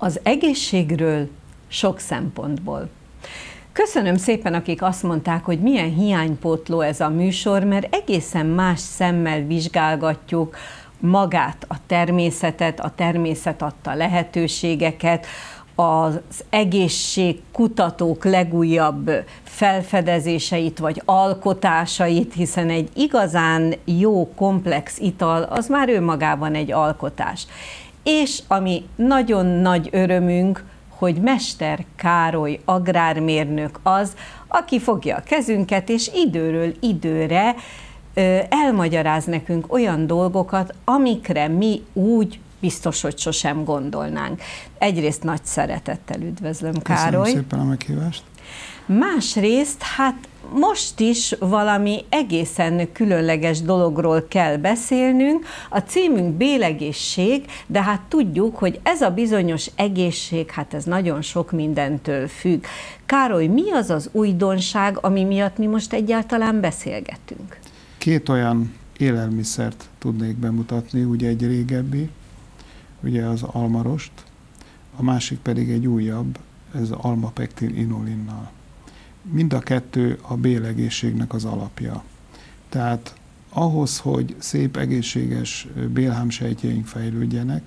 az egészségről sok szempontból. Köszönöm szépen, akik azt mondták, hogy milyen hiánypótló ez a műsor, mert egészen más szemmel vizsgálgatjuk magát, a természetet, a természet adta lehetőségeket, az egészségkutatók legújabb felfedezéseit vagy alkotásait, hiszen egy igazán jó, komplex ital, az már önmagában egy alkotás. És ami nagyon nagy örömünk, hogy Mester Károly agrármérnök az, aki fogja a kezünket, és időről időre elmagyaráz nekünk olyan dolgokat, amikre mi úgy biztos, hogy sosem gondolnánk. Egyrészt nagy szeretettel üdvözlöm, Károly. Köszönöm szépen a meghívást. Másrészt, hát most is valami egészen különleges dologról kell beszélnünk. A címünk bélegészség, de hát tudjuk, hogy ez a bizonyos egészség, hát ez nagyon sok mindentől függ. Károly, mi az az újdonság, ami miatt mi most egyáltalán beszélgetünk? Két olyan élelmiszert tudnék bemutatni, ugye egy régebbi, ugye az almarost, a másik pedig egy újabb, ez almapektin inulinnal. Mind a kettő a bélegészségnek az alapja. Tehát ahhoz, hogy szép, egészséges bélhámsejtjeink fejlődjenek,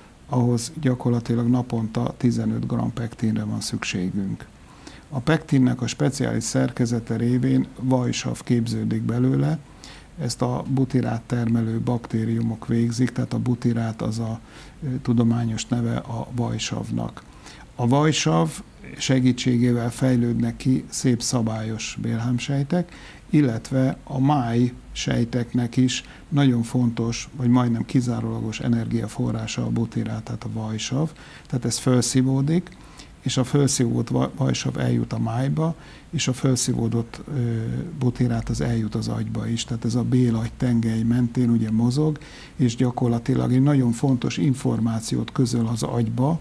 ahhoz gyakorlatilag naponta 15 g pektinre van szükségünk. A pektinnek a speciális szerkezete révén vajsav képződik belőle, ezt a butirát termelő baktériumok végzik, tehát a butirát az a tudományos neve a vajsavnak. A vajsav segítségével fejlődnek ki szép szabályos bélhámsejtek, illetve a máj sejteknek is nagyon fontos, vagy majdnem kizárólagos energiaforrása a butirát, tehát a vajsav. Tehát ez felszívódik, és a felszívódott vajsav eljut a májba, és a felszívódott butirát az eljut az agyba is. Tehát ez a bélagy tengely mentén ugye mozog, és gyakorlatilag egy nagyon fontos információt közöl az agyba,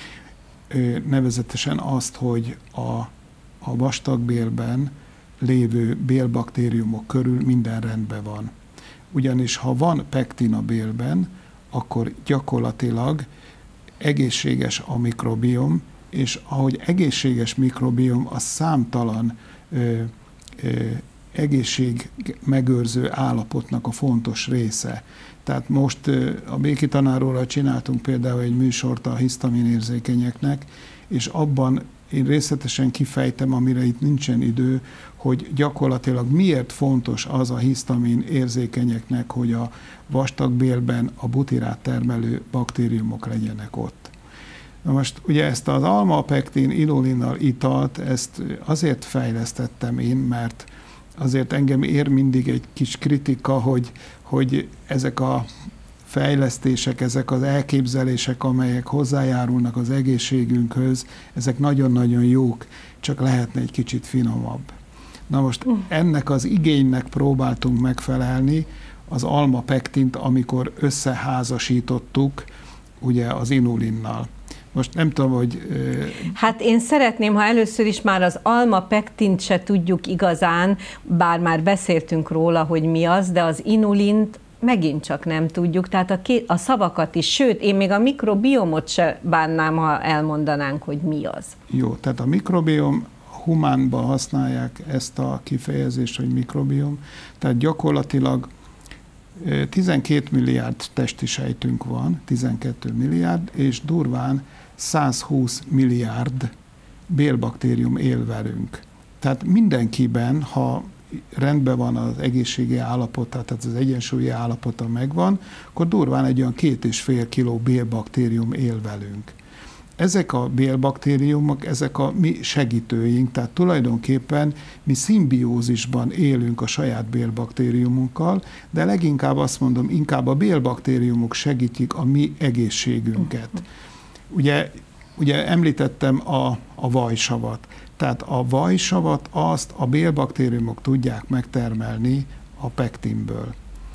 nevezetesen azt, hogy a vastagbélben lévő bélbaktériumok körül minden rendben van. Ugyanis ha van pektin a bélben, akkor gyakorlatilag egészséges a mikrobiom, és ahogy egészséges mikrobiom, az számtalan egészségmegőrző állapotnak a fontos része. Tehát most a Béki tanárról csináltunk például egy műsort a hisztaminérzékenyeknek, és abban én részletesen kifejtem, amire itt nincsen idő, hogy gyakorlatilag miért fontos az a hisztamin érzékenyeknek, hogy a vastagbélben a butirát termelő baktériumok legyenek ott. Na most ugye ezt az almapektin inulinnal italt, ezt azért fejlesztettem én, mert azért engem ér mindig egy kis kritika, hogy ezek a fejlesztések, ezek az elképzelések, amelyek hozzájárulnak az egészségünkhöz, ezek nagyon-nagyon jók, csak lehetne egy kicsit finomabb. Na most ennek az igénynek próbáltunk megfelelni, az almapektint, amikor összeházasítottuk ugye az inulinnal. Most nem tudom, hogy... Hát én szeretném, ha először is már az almapektint se tudjuk igazán, bár már beszéltünk róla, hogy mi az, de az inulint megint csak nem tudjuk, tehát a szavakat is, sőt, én még a mikrobiomot se bánnám, ha elmondanánk, hogy mi az. Jó, tehát a mikrobiom, humánban használják ezt a kifejezést, hogy mikrobiom, tehát gyakorlatilag 12 milliárd testi sejtünk van, 12 milliárd, és durván 120 milliárd bélbaktérium él velünk. Tehát mindenkiben, ha rendben van az egészségi állapota, tehát az egyensúlyi állapota megvan, akkor durván egy olyan 2,5 kiló bélbaktérium él velünk. Ezek a bélbaktériumok, ezek a mi segítőink, tehát tulajdonképpen mi szimbiózisban élünk a saját bélbaktériumunkkal, de leginkább azt mondom, inkább a bélbaktériumok segítik a mi egészségünket. Ugye említettem a vajsavat. Tehát a vajsavat azt a bélbaktériumok tudják megtermelni a pektinből.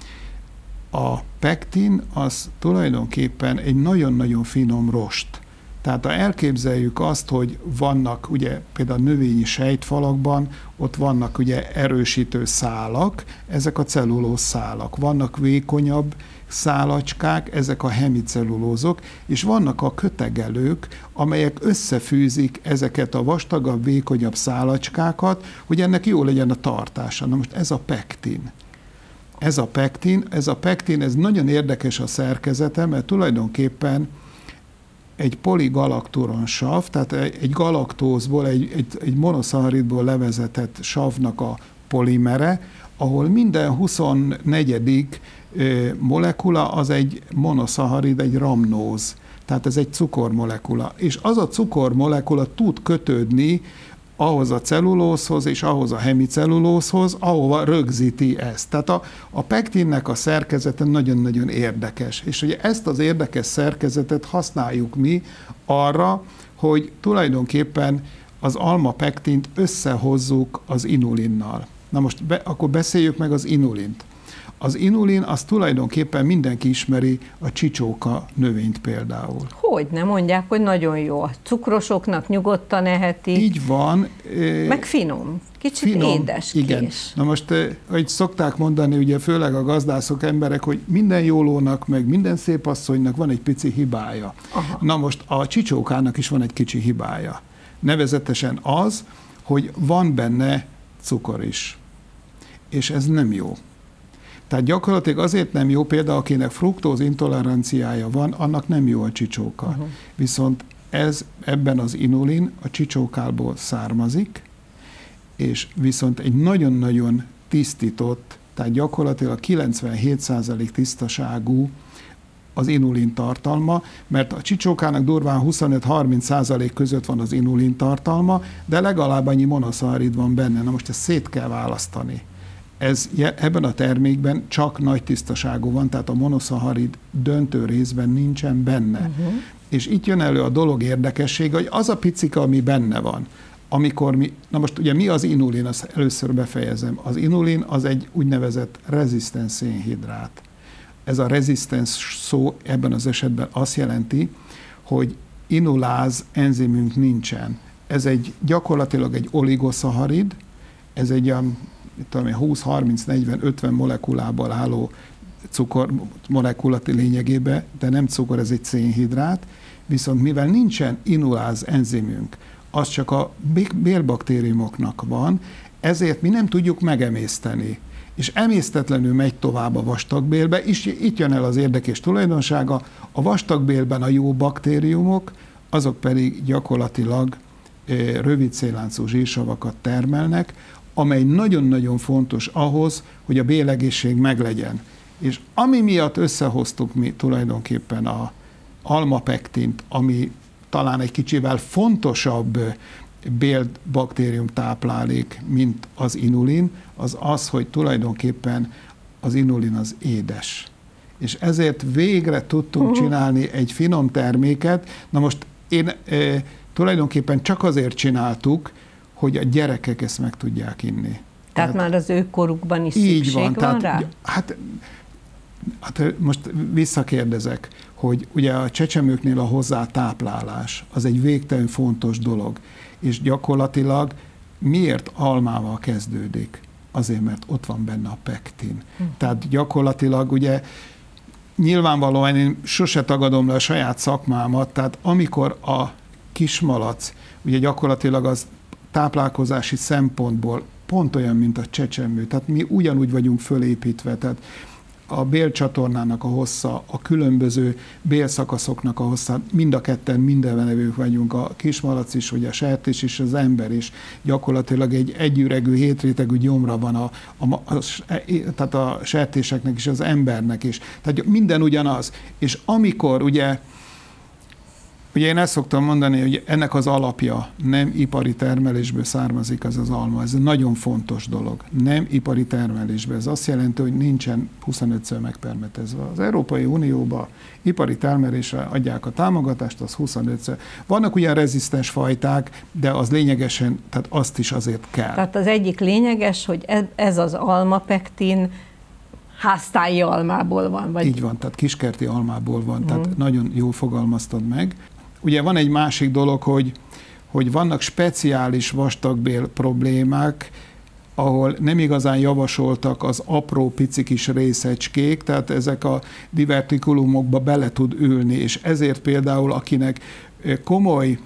A pektin az tulajdonképpen egy nagyon-nagyon finom rost. Tehát ha elképzeljük azt, hogy vannak ugye például a növényi sejtfalakban, ott vannak ugye erősítő szálak, ezek a cellulóz szálak. Vannak vékonyabb szálacskák, ezek a hemicellulózok, és vannak a kötegelők, amelyek összefűzik ezeket a vastagabb, vékonyabb szálacskákat, hogy ennek jó legyen a tartása. Na most ez a pektin. Ez a pektin, ez nagyon érdekes a szerkezete, mert tulajdonképpen egy poligalakturon sav, tehát egy galaktózból, egy monoszaharidból levezetett savnak a polimere, ahol minden 24. molekula az egy monoszaharid, egy ramnóz. Tehát ez egy cukormolekula. És az a cukormolekula tud kötődni ahhoz a cellulózhoz és ahhoz a hemicellulózhoz, ahova rögzíti ezt. Tehát a pektinnek a szerkezete nagyon-nagyon érdekes. És ugye ezt az érdekes szerkezetet használjuk mi arra, hogy tulajdonképpen az almapektint összehozzuk az inulinnal. Na most akkor beszéljük meg az inulint. Az inulin, az tulajdonképpen mindenki ismeri a csicsóka növényt például. Hogy nem mondják, hogy nagyon jó. A cukrosoknak nyugodtan ehetik. Így van. Meg finom. Kicsit finom, édes igen. Kés. Na most, hogy szokták mondani, ugye főleg a gazdászok emberek, hogy minden jó lónak, meg minden szép asszonynak van egy pici hibája. Aha. Na most a csicsókának is van egy kicsi hibája. Nevezetesen az, hogy van benne cukor is. És ez nem jó. Tehát gyakorlatilag azért nem jó, például akinek fruktóz intoleranciája van, annak nem jó a csicsóka. Uh-huh. Viszont ebben az inulin a csicsókából származik, és viszont egy nagyon-nagyon tisztított, tehát gyakorlatilag 97% tisztaságú az inulin tartalma, mert a csicsókának durván 25-30% között van az inulin tartalma, de legalább annyi monoszaharid van benne. Na most ezt szét kell választani. Ebben a termékben csak nagy tisztaságú van, tehát a monoszaharid döntő részben nincsen benne. Uh-huh. És itt jön elő a dolog érdekessége, hogy az a picika, ami benne van, na most ugye mi az inulin, azt először befejezem. Az inulin az egy úgynevezett rezisztens szénhidrát. Ez a rezisztens szó ebben az esetben azt jelenti, hogy inuláz enzimünk nincsen. Ez gyakorlatilag egy oligoszaharid, ez egy 20-30-40-50 molekulából álló cukor molekulati lényegében, de nem cukor, ez egy szénhidrát, viszont mivel nincsen inuláz enzimünk, az csak a bélbaktériumoknak van, ezért mi nem tudjuk megemészteni. És emésztetlenül megy tovább a vastagbélbe, és itt jön el az érdekes tulajdonsága, a vastagbélben a jó baktériumok, azok pedig gyakorlatilag rövid szélláncú zsírsavakat termelnek, amely nagyon-nagyon fontos ahhoz, hogy a bélegészség meglegyen. És ami miatt összehoztuk mi tulajdonképpen a almapektint, ami talán egy kicsivel fontosabb bélbaktérium táplálék, mint az inulin, az az, hogy tulajdonképpen az inulin az édes. És ezért végre tudtunk csinálni egy finom terméket. Na most tulajdonképpen csak azért csináltuk, hogy a gyerekek ezt meg tudják inni. Tehát már az ő korukban is szükség van rá? Hát most visszakérdezek, hogy ugye a csecsemőknél a hozzátáplálás az egy végtelenül fontos dolog, és gyakorlatilag miért almával kezdődik? Azért, mert ott van benne a pektin. Tehát gyakorlatilag ugye nyilvánvalóan én sose tagadom le a saját szakmámat, tehát amikor a kismalac, ugye gyakorlatilag az táplálkozási szempontból pont olyan, mint a csecsemő. Tehát mi ugyanúgy vagyunk fölépítve, tehát a bélcsatornának a hossza, a különböző bélszakaszoknak a hossza, mind a ketten mindenevők vagyunk, a kismalac is, vagy a sertés is, az ember is. Gyakorlatilag egy együregű, hétrétegű gyomra van tehát a sertéseknek is, az embernek is. Tehát minden ugyanaz. És amikor ugye én ezt szoktam mondani, hogy ennek az alapja nem ipari termelésből származik az alma. Ez egy nagyon fontos dolog. Nem ipari termelésből. Ez azt jelenti, hogy nincsen 25-ször megpermetezve. Az Európai Unióban ipari termelésre adják a támogatást, az 25-ször. Vannak ugyan rezisztens fajták, de az lényegesen, tehát azt is azért kell. Tehát az egyik lényeges, hogy ez az almapektin háztáji almából van. Vagy? Így van, tehát kiskerti almából van, tehát nagyon jól fogalmaztad meg. Ugye van egy másik dolog, hogy vannak speciális vastagbél problémák, ahol nem igazán javasoltak az apró pici kis részecskék, tehát ezek a divertikulumokba bele tud ülni, és ezért például akinek komoly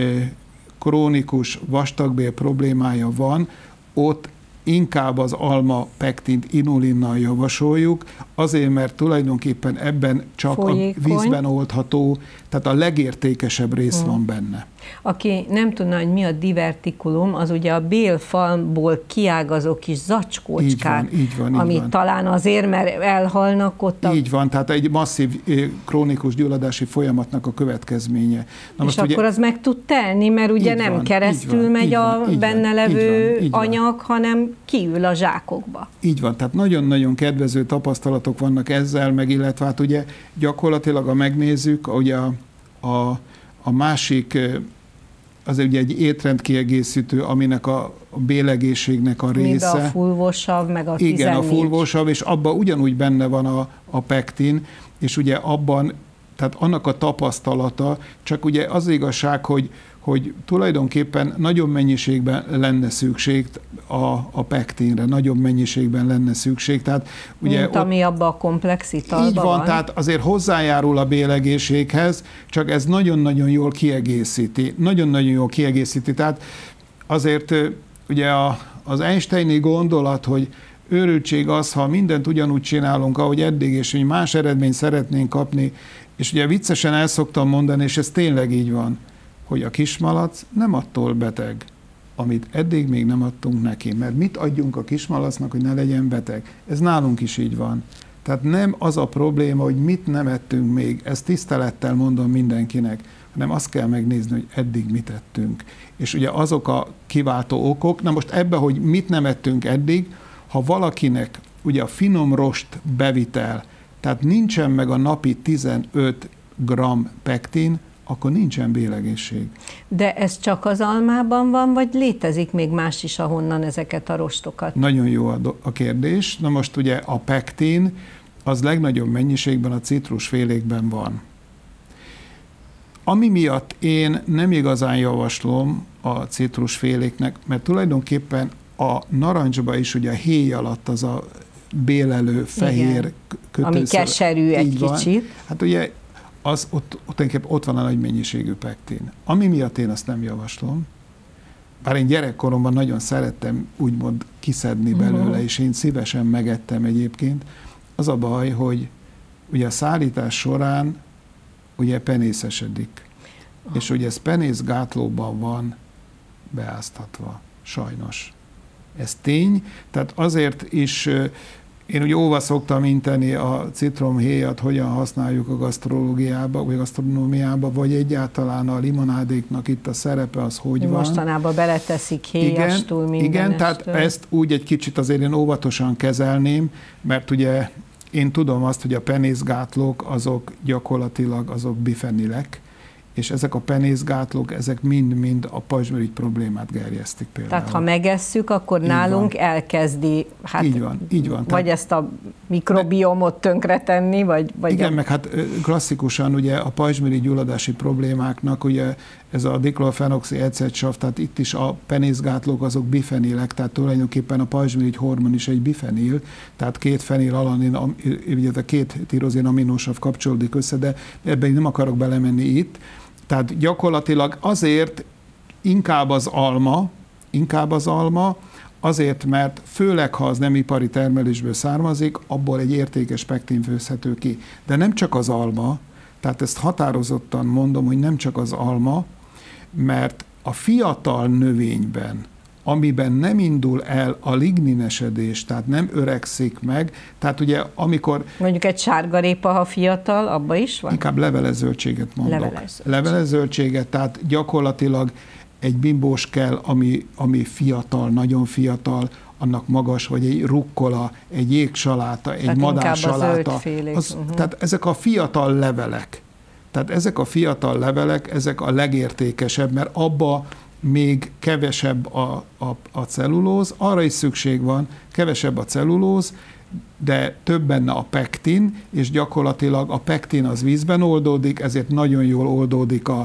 krónikus vastagbél problémája van, ott inkább az alma pektint inulinnal javasoljuk, azért, mert tulajdonképpen ebben csak folyékony, a vízben oldható, tehát a legértékesebb rész van benne. Aki nem tudna, hogy mi a divertikulum, az ugye a bélfalból kiágazó kis zacskócskák, így van, amit talán azért, mert elhalnak ott. Így van, tehát egy masszív krónikus gyulladási folyamatnak a következménye. Na és akkor ugye, az meg tud telni, mert ugye nem van, keresztül megy a benne levő anyag, hanem kiül a zsákokba. Így van, tehát nagyon-nagyon kedvező tapasztalatok vannak ezzel, meg illetve hát ugye gyakorlatilag, ha megnézzük, ugye a másik, az ugye egy étrendkiegészítő, aminek a bélegészségnek a része. Mind a fulvosav, meg a 14. Igen, a fulvosav, és abban ugyanúgy benne van a pektin, és ugye abban, tehát annak a tapasztalata, csak ugye az igazság, hogy tulajdonképpen nagyobb mennyiségben lenne szükség a pektinre, nagyobb mennyiségben lenne szükség. Tehát ugye mint ami abban a komplex italban így van, tehát azért hozzájárul a bélegészséghez, csak ez nagyon-nagyon jól kiegészíti. Nagyon-nagyon jól kiegészíti. Tehát azért ugye az Einsteini gondolat, hogy őrültség az, ha mindent ugyanúgy csinálunk, ahogy eddig, és hogy más eredményt szeretnénk kapni, és ugye viccesen el szoktam mondani, és ez tényleg így van, hogy a kismalac nem attól beteg, amit eddig még nem adtunk neki. Mert mit adjunk a kismalacnak, hogy ne legyen beteg? Ez nálunk is így van. Tehát nem az a probléma, hogy mit nem ettünk még, ezt tisztelettel mondom mindenkinek, hanem azt kell megnézni, hogy eddig mit ettünk. És ugye azok a kiváltó okok, na most ebbe, hogy mit nem ettünk eddig, ha valakinek ugye a finom rost bevitel, tehát nincsen meg a napi 15 g pektin, akkor nincsen bélegészség. De ez csak az almában van, vagy létezik még más is, ahonnan ezeket a rostokat? Nagyon jó a kérdés. Na most ugye a pektin az legnagyobb mennyiségben a citrusfélékben van. Ami miatt én nem igazán javaslom a citrusféléknek, mert tulajdonképpen a narancsba is ugye a héj alatt az a bélelő, fehér kötőszöv. Ami keserű egy kicsit. Hát ugye ott van a nagy mennyiségű pektin. Ami miatt én azt nem javaslom, bár én gyerekkoromban nagyon szerettem úgymond kiszedni belőle, és én szívesen megettem egyébként, az a baj, hogy ugye a szállítás során ugye penészesedik. És ugye ez penészgátlóban van beáztatva, sajnos. Ez tény, tehát azért is én ugye óva szoktam inteni a citromhéjat, hogyan használjuk a gasztrológiába, vagy gasztronómiába, vagy egyáltalán a limonádéknak itt a szerepe, az hogy van. Mostanában beleteszik héjastól mindenestől. Igen, tehát ezt úgy egy kicsit azért én óvatosan kezelném, mert ugye én tudom azt, hogy a penészgátlók azok gyakorlatilag azok bifenilek, és ezek a penészgátlók, ezek mind-mind a pajzsmirigy problémát gerjesztik például. Tehát ha megesszük, akkor így nálunk van. Elkezdi, hát így van. Vagy ezt a mikrobiomot tönkretenni, vagy igen, meg hát klasszikusan ugye a pajzsmirigy gyulladási problémáknak ugye ez a diklorfenoxi ecetsav, tehát itt is a penészgátlók azok bifenilek, tehát tulajdonképpen a pajzsmirigy hormon is egy bifenil, tehát két fenilalanin, ugye a két tirozin aminósav kapcsolódik össze, de ebben nem akarok belemenni itt. Tehát gyakorlatilag azért inkább az alma, azért, mert főleg, ha az nem ipari termelésből származik, abból egy értékes pektin főzhető ki. De nem csak az alma, tehát ezt határozottan mondom, hogy nem csak az alma, mert a fiatal növényben, amiben nem indul el a ligninesedés, tehát nem öregszik meg, tehát ugye amikor... Mondjuk egy sárgarépa, ha fiatal, abban is van? Inkább levelezöldséget mondok. Levelezöldséget, tehát gyakorlatilag egy bimbós kell, ami fiatal, nagyon fiatal, annak magas, vagy egy rukkola, egy jégsaláta, egy madársaláta. Tehát ezek a fiatal levelek. Tehát ezek a fiatal levelek, ezek a legértékesebb, mert abba még kevesebb a cellulóz, arra is szükség van, kevesebb a cellulóz, de több benne a pektin, és gyakorlatilag a pektin az vízben oldódik, ezért nagyon jól oldódik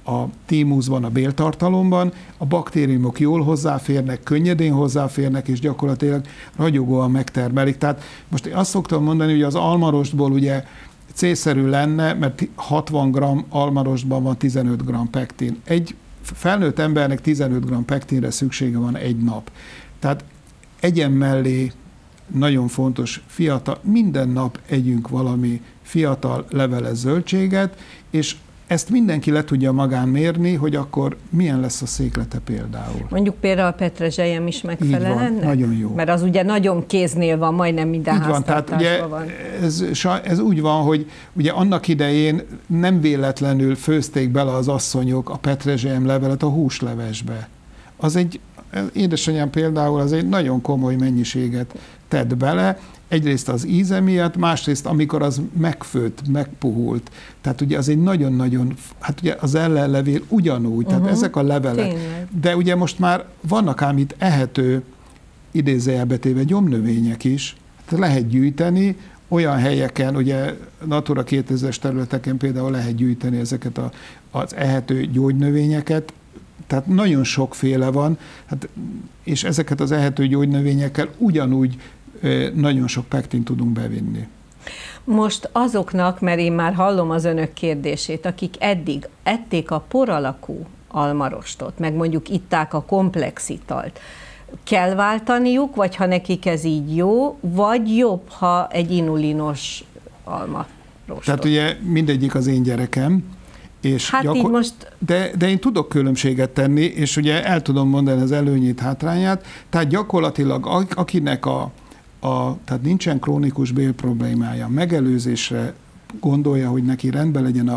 a thymusban, a béltartalomban, a baktériumok jól hozzáférnek, könnyedén hozzáférnek, és gyakorlatilag ragyogóan megtermelik. Tehát most én azt szoktam mondani, hogy az almarostból ugye célszerű lenne, mert 60 g almarostban van 15 g pektin. Egy felnőtt embernek 15 g pektinre szüksége van egy nap. Tehát egyen mellé nagyon fontos fiatal, minden nap együnk valami fiatal leveles zöldséget, és ezt mindenki le tudja magán mérni, hogy akkor milyen lesz a széklete például. Mondjuk például a petrezselyem is megfelel ennek? Nagyon jó. Mert az ugye nagyon kéznél van, majdnem minden háztartásban van. Ez úgy van, hogy ugye annak idején nem véletlenül főzték bele az asszonyok a petrezselyem levelet a húslevesbe. Édesanyám például az egy nagyon komoly mennyiséget tett bele, egyrészt az íze miatt, másrészt amikor az megfőtt, megpuhult. Tehát ugye az egy nagyon-nagyon, hát ugye az ellenlevél ugyanúgy, tehát ezek a levelek. Tényleg. De ugye most már vannak ám itt ehető, idézőjelbe téve gyomnövények is, tehát lehet gyűjteni, olyan helyeken, ugye Natura 2000-es területeken például lehet gyűjteni ezeket az ehető gyógynövényeket, tehát nagyon sokféle van, és ezeket az ehető gyógynövényekkel ugyanúgy nagyon sok pektint tudunk bevinni. Most azoknak, mert én már hallom az önök kérdését, akik eddig ették a por alakú almarostot, meg mondjuk itták a komplex italt, kell váltaniuk, vagy ha nekik ez így jó, vagy jobb, ha egy inulinos almarostot? Tehát ugye mindegyik az én gyerekem, és hát így most... de én tudok különbséget tenni, és ugye el tudom mondani az előnyét, hátrányát, tehát gyakorlatilag akinek tehát nincsen krónikus bélproblémája, megelőzésre gondolja, hogy neki rendben legyen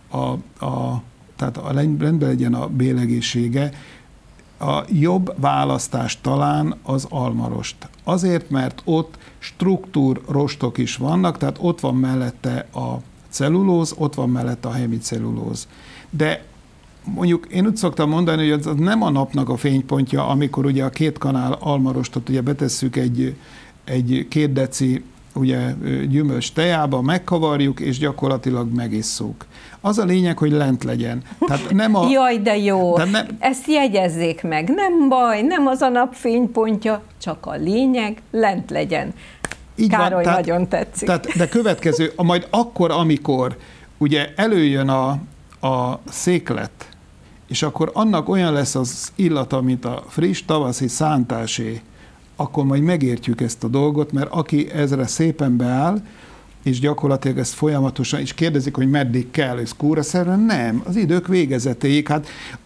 rendben legyen a bélegészsége, a jobb választás talán az almarost. Azért, mert ott struktúrrostok is vannak, tehát ott van mellette a cellulóz, ott van mellette a hemicellulóz. De mondjuk én úgy szoktam mondani, hogy az nem a napnak a fénypontja, amikor ugye a 2 kanál almarostot ugye betesszük egy 2 deci ugye, gyümölcs tejába, megkavarjuk, és gyakorlatilag megisszuk. Az a lényeg, hogy lent legyen. Tehát nem Jaj, de jó! Ezt jegyezzék meg. Nem baj, nem az a nap fénypontja, csak a lényeg lent legyen. Így Károly van, nagyon tetszik. De következő, majd akkor, amikor ugye előjön a széklet, és akkor annak olyan lesz az illata, mint a friss tavaszi szántásé, akkor majd megértjük ezt a dolgot, mert aki ezre szépen beáll, és gyakorlatilag ezt folyamatosan, és kérdezik, hogy meddig kell, ez kúraszerűen, nem, az idők végezetéig, hát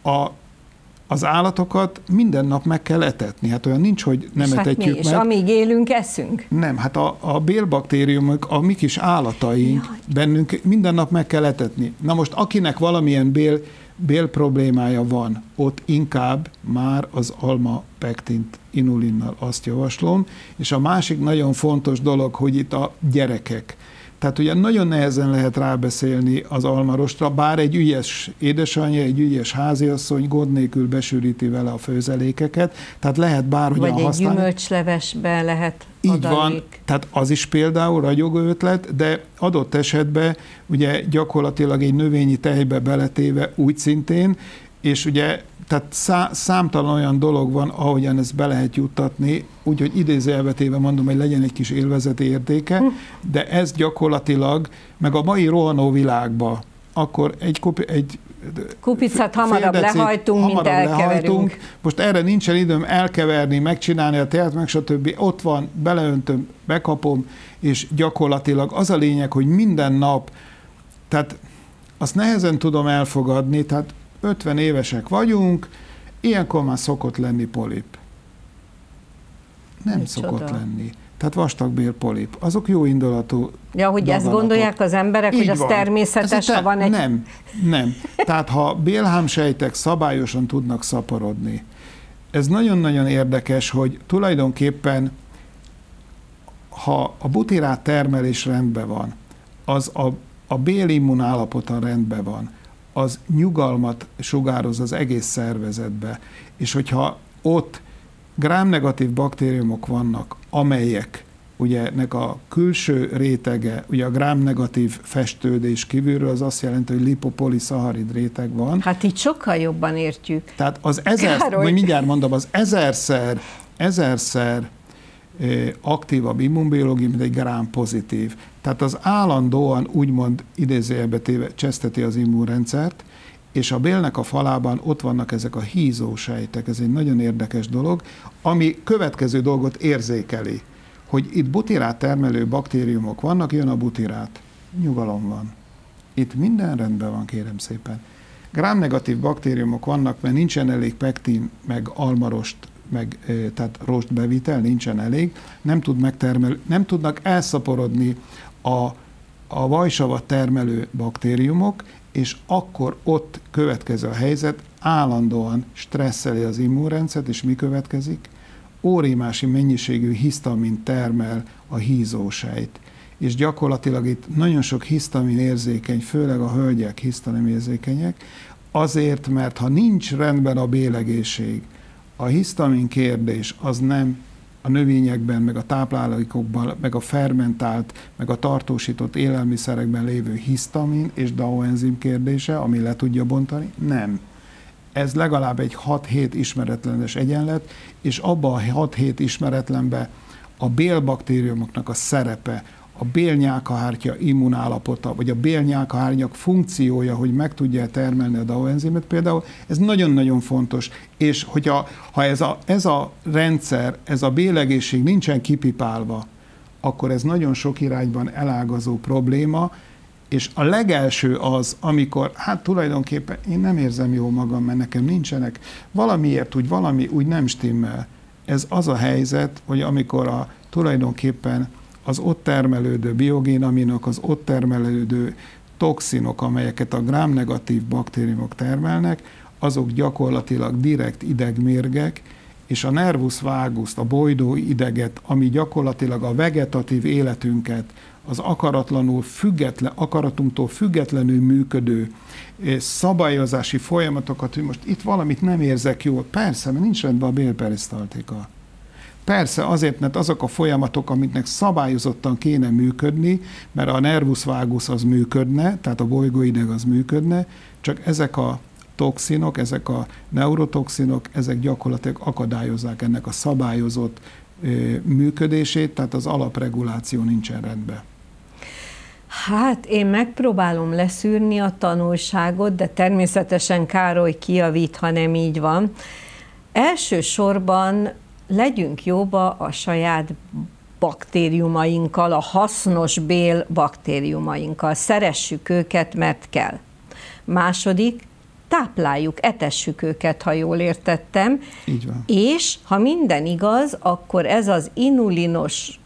az állatokat minden nap meg kell etetni, hát olyan nincs, hogy nem etetjük meg. És amíg élünk, eszünk? Nem, hát a bélbaktériumok, a mi kis állataink, bennünk minden nap meg kell etetni. Na most akinek valamilyen bél problémája van, ott inkább már az alma pektint inulinnal azt javaslom, és a másik nagyon fontos dolog, hogy itt a gyerekek. Tehát ugye nagyon nehezen lehet rábeszélni az almarostra, bár egy ügyes édesanyja, egy ügyes háziasszony gond nélkül besűríti vele a főzelékeket, tehát lehet bárhogyan használni. Vagy egy gyümölcslevesbe lehet így van, tehát az is például ragyogó ötlet, de adott esetben ugye gyakorlatilag egy növényi tejbe beletéve úgy szintén, és ugye tehát számtalan olyan dolog van, ahogyan ezt be lehet juttatni, úgyhogy idézőjelbe téve mondom, hogy legyen egy kis élvezeti értéke, de ez gyakorlatilag, meg a mai rohanó világban, akkor egy kupicát hamarabb lehajtunk, mint elkeverünk. Most erre nincsen időm elkeverni, megcsinálni a teát, meg stb. Ott van, beleöntöm, bekapom, és gyakorlatilag az a lényeg, hogy minden nap, tehát azt nehezen tudom elfogadni, tehát 50 évesek vagyunk, ilyenkor már szokott lenni polip. Nem szokott lenni. Tehát vastagbélpolip. Azok jó indulatú ja, hogy ezt gondolják az emberek, így hogy az van. Természetes, ha van egy... Nem. Tehát ha bélhámsejtek szabályosan tudnak szaporodni. Ez nagyon-nagyon érdekes, hogy tulajdonképpen ha a butirát termelés rendben van, az a bélimmun állapota rendben van, az nyugalmat sugároz az egész szervezetbe, és hogyha ott grámnegatív baktériumok vannak, amelyek ugye nek a külső rétege, ugye a gram-negatív festődés kívülről, az azt jelenti, hogy lipopoliszaharid réteg van. Hát így sokkal jobban értjük. Tehát az vagy mindjárt mondom, az ezerszer aktívabb immunbiológia, mint egy gram-pozitív. Tehát az állandóan úgymond idézőjelbe téve cseszteti az immunrendszert, és a bélnek a falában ott vannak ezek a hízósejtek. Ez egy nagyon érdekes dolog, ami következő dolgot érzékeli, hogy itt butirát termelő baktériumok vannak, jön a butirát. Nyugalom van. Itt minden rendben van, kérem szépen. Gram-negatív baktériumok vannak, mert nincsen elég pektin, meg almarost, tehát rostbevitel, nincsen elég, nem tudnak elszaporodni a vajsavat termelő baktériumok, és akkor ott következő a helyzet, állandóan stresszeli az immunrendszert, és mi következik? Óriási mennyiségű hisztamin termel a hízósejt. És gyakorlatilag itt nagyon sok hisztamin érzékeny, főleg a hölgyek hisztamin érzékenyek, azért, mert ha nincs rendben a bélegészség, a hisztamin kérdés az nem a növényekben, meg a táplálékokban, meg a fermentált, meg a tartósított élelmiszerekben lévő hisztamin és DAO enzim kérdése, ami le tudja bontani, nem. Ez legalább egy 6-7 ismeretlenes egyenlet, és abban a 6-7 ismeretlenben a bélbaktériumoknak a szerepe, a bélnyálkahártya immunállapota, vagy a bélnyálkahártyak funkciója, hogy meg tudja termelni a DAO enzimet például, ez nagyon-nagyon fontos. És hogyha ez a rendszer, ez a bélegészség nincsen kipipálva, akkor ez nagyon sok irányban elágazó probléma, és a legelső az, amikor, hát tulajdonképpen én nem érzem jól magam, mert nekem nincsenek, valamiért valami úgy nem stimmel. Ez az a helyzet, hogy amikor tulajdonképpen az ott termelődő biogénaminok, az ott termelődő toxinok, amelyeket a gram-negatív baktériumok termelnek, azok gyakorlatilag direkt idegmérgek, és a nervus vagust, a bojdó ideget, ami gyakorlatilag a vegetatív életünket, az akaratunktól függetlenül működő szabályozási folyamatokat, hogy most itt valamit nem érzek jól. Persze, mert nincs rendben a bélperisztaltika. Persze azért, mert azok a folyamatok, amiknek szabályozottan kéne működni, mert a nervus vagus az működne, tehát a bolygóideg az működne, csak ezek a toxinok, ezek a neurotoxinok, ezek gyakorlatilag akadályozzák ennek a szabályozott működését, tehát az alapreguláció nincsen rendben. Hát én megpróbálom leszűrni a tanulságot, de természetesen Károly kijavít, ha nem így van. Elsősorban legyünk jóba a saját baktériumainkkal, a hasznos bél baktériumainkkal. Szeressük őket, mert kell. Második, tápláljuk, etessük őket, ha jól értettem. Így van. És ha minden igaz, akkor ez az inulinos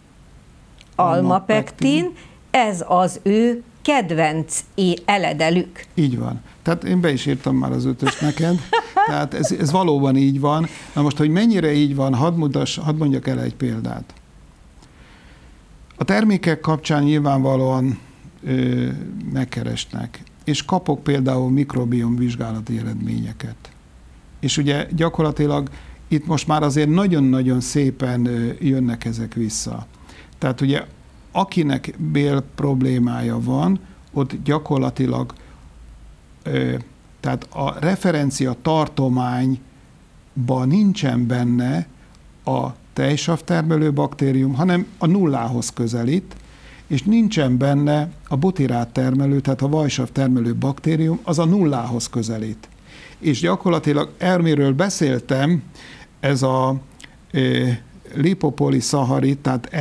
almapektin, ez az ő kedvenc eledelük. Így van. Tehát én be is írtam már az 5-öst neked, tehát ez valóban így van. Na most, hogy mennyire így van, hadd mondjak el egy példát. A termékek kapcsán nyilvánvalóan megkeresnek, és kapok például mikrobiom vizsgálati eredményeket. És ugye gyakorlatilag itt most már azért nagyon-nagyon szépen jönnek ezek vissza. Tehát ugye akinek bél problémája van, ott gyakorlatilag tehát a referencia tartományban nincsen benne a tejsav termelő baktérium, hanem a nullához közelít, és nincsen benne a butirát termelő, tehát a vajsav termelő baktérium, az a nullához közelít. És gyakorlatilag amiről beszéltem, ez a lipopoliszaharid, tehát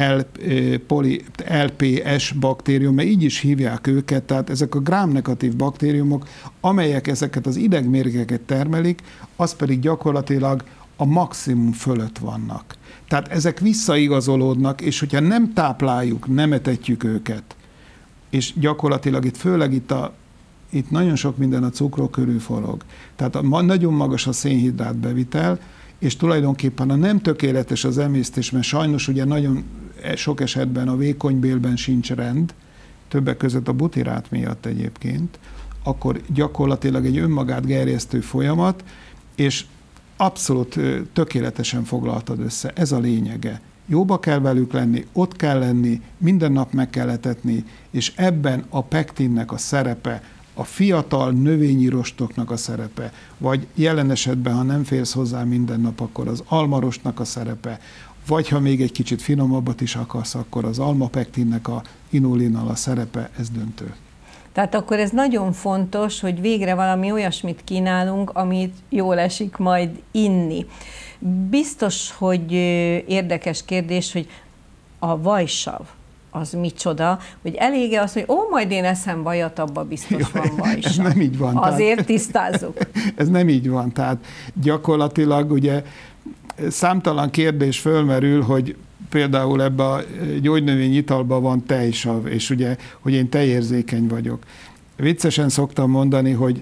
LPS baktérium, mert így is hívják őket, tehát ezek a gram-negatív baktériumok, amelyek ezeket az idegmérgeket termelik, az pedig gyakorlatilag a maximum fölött vannak. Tehát ezek visszaigazolódnak, és hogyha nem tápláljuk, nem etetjük őket, és gyakorlatilag itt nagyon sok minden a cukrok körül forog. Tehát nagyon magas a szénhidrát bevitel, és tulajdonképpen a nem tökéletes az emésztés, mert sajnos ugye nagyon sok esetben a vékony bélben sincs rend, többek között a butirát miatt egyébként, akkor gyakorlatilag egy önmagát gerjesztő folyamat, és abszolút tökéletesen foglaltad össze. Ez a lényege. jóba kell velük lenni, ott kell lenni, minden nap meg kell etetni, és ebben a pektinnek a szerepe, a fiatal növényi rostoknak a szerepe, vagy jelen esetben, ha nem férsz hozzá minden nap, akkor az almarostnak a szerepe, vagy ha még egy kicsit finomabbat is akarsz, akkor az almapektinnek a inulinnal a szerepe, ez döntő. Tehát akkor ez nagyon fontos, hogy végre valami olyasmit kínálunk, amit jól esik majd inni. Biztos, hogy érdekes kérdés, hogy a vajsav az micsoda, hogy elég-e az, hogy majd én eszem vajat, abban biztos van vajsav. Ez nem így van. Azért tisztázzuk. Ez nem így van, tehát gyakorlatilag ugye számtalan kérdés fölmerül, hogy például ebben a gyógynövény italban van tejsav, és ugye, hogy én tejérzékeny vagyok. Viccesen szoktam mondani, hogy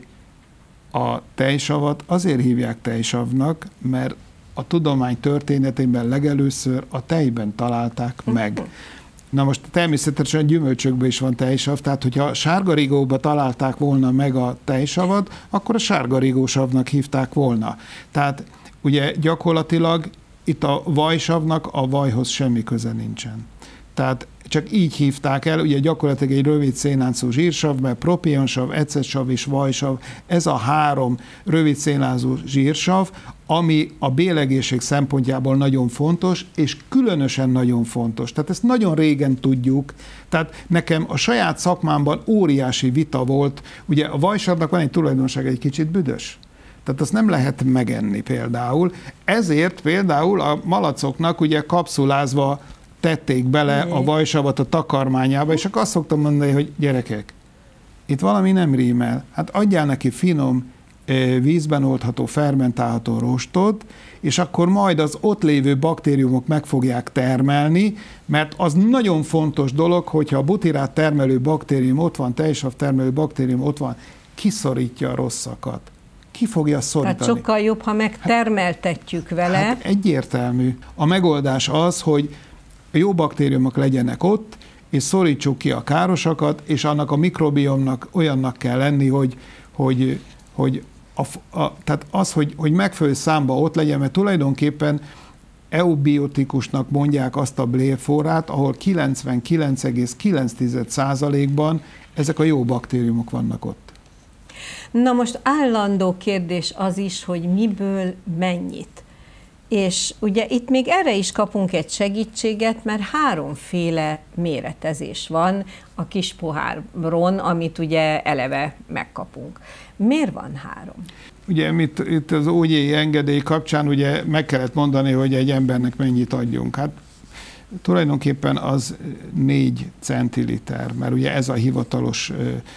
a tejsavat azért hívják tejsavnak, mert a tudomány történetében legelőször a tejben találták meg. Na most természetesen a gyümölcsökben is van tejsav, tehát hogyha sárgarigóba találták volna meg a tejsavat, akkor a sárgarigósavnak hívták volna. Tehát ugye gyakorlatilag itt a vajsavnak a vajhoz semmi köze nincsen. Tehát csak így hívták el, ugye gyakorlatilag egy rövid szénláncú zsírsav, mert propionsav, ecetsav és vajsav, ez a 3 rövid szénláncú zsírsav, ami a bélegészség szempontjából nagyon fontos, és különösen nagyon fontos. Tehát ezt nagyon régen tudjuk. Tehát nekem a saját szakmámban óriási vita volt. Ugye a vajsavnak van egy tulajdonság, egy kicsit büdös. Tehát azt nem lehet megenni például. Ezért például a malacoknak ugye kapszulázva tették bele a vajsavat a takarmányába, és akkor azt szoktam mondani, hogy gyerekek, itt valami nem rímel. Hát adjál neki finom, vízben oldható, fermentálható rostot, és akkor majd az ott lévő baktériumok meg fogják termelni, mert az nagyon fontos dolog, hogyha a butirát termelő baktérium ott van, tejsav termelő baktérium ott van, kiszorítja a rosszakat. Ki fogja szorítani? Tehát sokkal jobb, ha megtermeltetjük vele. Hát egyértelmű. A megoldás az, hogy jó baktériumok legyenek ott, és szorítsuk ki a károsakat, és annak a mikrobiomnak olyannak kell lenni, tehát az, hogy megfelelő számba ott legyen, mert tulajdonképpen eubiotikusnak mondják azt a blérflórát, ahol 99,9%-ban ezek a jó baktériumok vannak ott. Na most állandó kérdés az is, hogy miből mennyit. És ugye itt még erre is kapunk egy segítséget, mert 3 méretezés van a kis poháron, amit ugye eleve megkapunk. Miért van 3? Ugye itt az OGI engedély kapcsán ugye meg kellett mondani, hogy egy embernek mennyit adjunk. Hát tulajdonképpen az 4 centiliter, mert ugye ez a hivatalos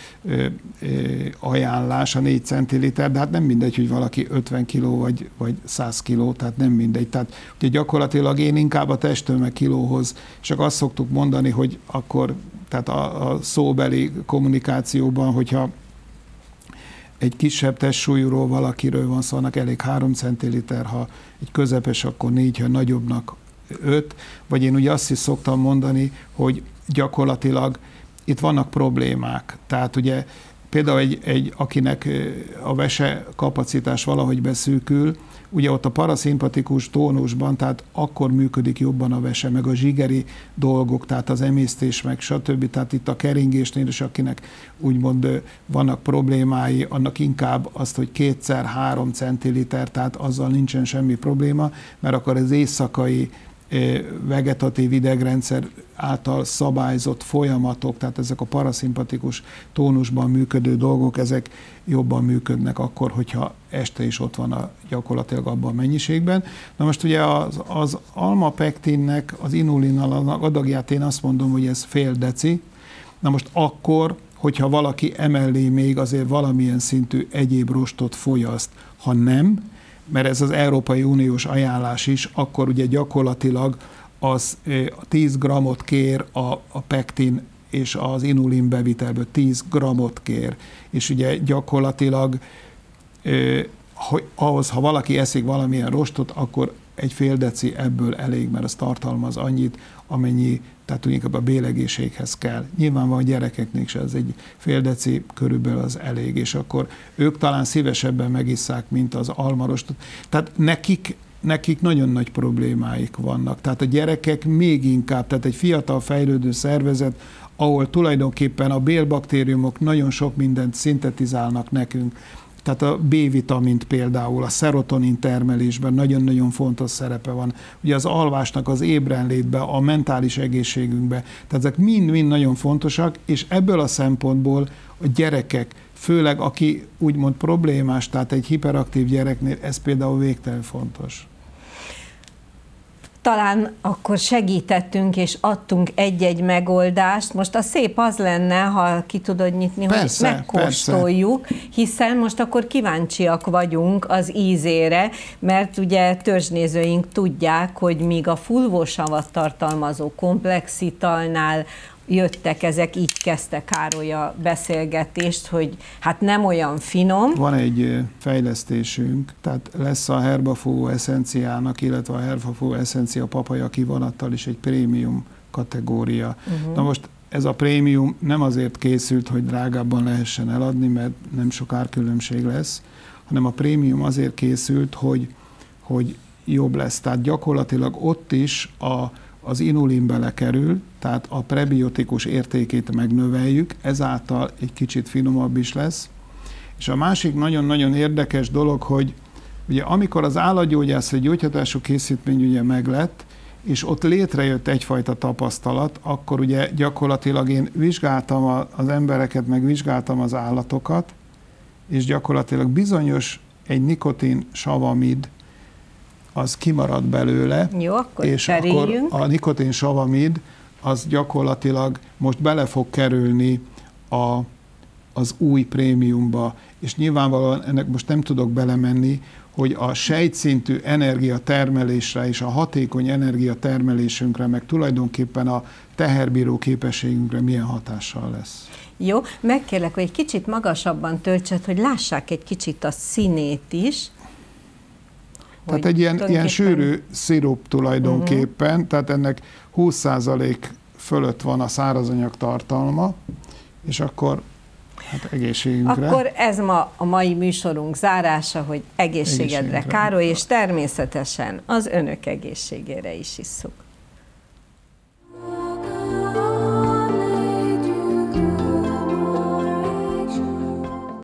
ajánlás, a 4 centiliter, de hát nem mindegy, hogy valaki 50 kiló vagy 100 kiló, tehát nem mindegy. Tehát ugye gyakorlatilag én inkább a testtömeg kilóhoz, csak azt szoktuk mondani, hogy akkor, tehát a szóbeli kommunikációban, hogyha egy kisebb testsúlyúról valakiről van szó, annak elég 3 centiliter, ha egy közepes, akkor 4, ha nagyobbnak 5, vagy én ugye azt is szoktam mondani, hogy gyakorlatilag itt vannak problémák. Tehát ugye például akinek a vese kapacitás valahogy beszűkül, ugye ott a paraszimpatikus tónusban, tehát akkor működik jobban a vese, meg a zsigeri dolgok, tehát az emésztés, meg stb. Tehát itt a keringésnél is, akinek úgymond vannak problémái, annak inkább azt, hogy 2x3 centiliter, tehát azzal nincsen semmi probléma, mert akkor az éjszakai vegetatív idegrendszer által szabályzott folyamatok, tehát ezek a paraszimpatikus tónusban működő dolgok, ezek jobban működnek akkor, hogyha este is ott van gyakorlatilag abban a mennyiségben. Na most ugye az almapektinnek, az inulinnal adagját én azt mondom, hogy ez fél deci. Na most akkor, hogyha valaki emellé még azért valamilyen szintű egyéb rostot fogyaszt, ha nem, mert ez az Európai Uniós ajánlás is, akkor ugye gyakorlatilag az 10 grammot kér a pektin és az inulin bevitelből 10 grammot kér. És ugye gyakorlatilag ahhoz, ha valaki eszik valamilyen rostot, akkor egy fél deci ebből elég, mert az tartalmaz annyit, amennyi, tehát inkább a bélegészséghez kell. Nyilván van gyerekeknél is, ez egy fél deci körülbelül az elég, és akkor ők talán szívesebben megisszák, mint az almarostot. Tehát nekik nekik nagyon nagy problémáik vannak. Tehát a gyerekek még inkább, tehát egy fiatal fejlődő szervezet, ahol tulajdonképpen a bélbaktériumok nagyon sok mindent szintetizálnak nekünk. Tehát a B-vitamint például, a szerotonin termelésben nagyon-nagyon fontos szerepe van. Ugye az alvásnak az ébrenlétben, a mentális egészségünkben. Tehát ezek mind-mind nagyon fontosak, és ebből a szempontból a gyerekek, főleg aki úgymond problémás, tehát egy hiperaktív gyereknél, ez például végtelen fontos. Talán akkor segítettünk és adtunk egy-egy megoldást. Most a szép az lenne, ha ki tudod nyitni, persze, hogy megkóstoljuk, hiszen most akkor kíváncsiak vagyunk az ízére, mert ugye törzsnézőink tudják, hogy míg a fulvósavat tartalmazó komplex italnál jöttek ezek, így kezdte Károly a beszélgetést, hogy hát nem olyan finom. Van egy fejlesztésünk, tehát lesz a herbafó eszenciának, illetve a herbafó eszencia papaja kivonattal is egy prémium kategória. Na most ez a prémium nem azért készült, hogy drágábban lehessen eladni, mert nem sok árkülönbség lesz, hanem a prémium azért készült, hogy jobb lesz. Tehát gyakorlatilag ott is az inulin belekerül, tehát a prebiotikus értékét megnöveljük, ezáltal egy kicsit finomabb is lesz. És a másik nagyon-nagyon érdekes dolog, hogy ugye amikor az állatgyógyászati gyógyhatású készítmény ugye meglett, és ott létrejött egyfajta tapasztalat, akkor ugye gyakorlatilag én vizsgáltam az embereket, meg vizsgáltam az állatokat, és gyakorlatilag bizonyos egy nikotin savamid az kimarad belőle. Jó, akkor és cseréljünk. Akkor a nikotin savamid az gyakorlatilag most bele fog kerülni az új prémiumba, és nyilvánvalóan ennek most nem tudok belemenni, hogy a sejtszintű energiatermelésre és a hatékony energiatermelésünkre, meg tulajdonképpen a teherbíró képességünkre milyen hatással lesz. Jó, megkérlek, hogy egy kicsit magasabban töltsed, hogy lássák egy kicsit a színét is. Tehát egy ilyen sűrű szirup tulajdonképpen, tehát ennek 20% fölött van a szárazanyag tartalma, és akkor hát egészségünkre. Akkor ez ma a mai műsorunk zárása, hogy egészségedre, Károly, és természetesen az önök egészségére is isszuk.